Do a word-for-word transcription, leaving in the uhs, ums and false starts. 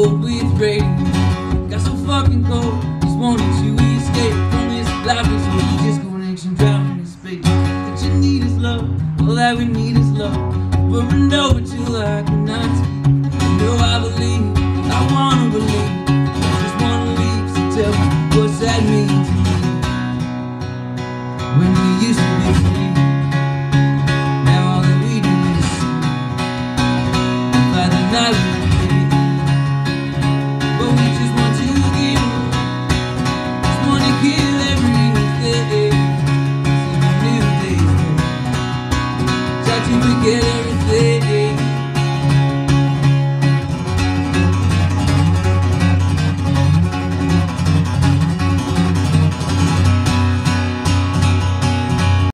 cold with rain. Got so fucking cold, just wanted to escape from this life. This week, disconnection, drowning in space. What you need is love, all that we need is love. Over and over till I cannot. You know I believe, I wanna believe.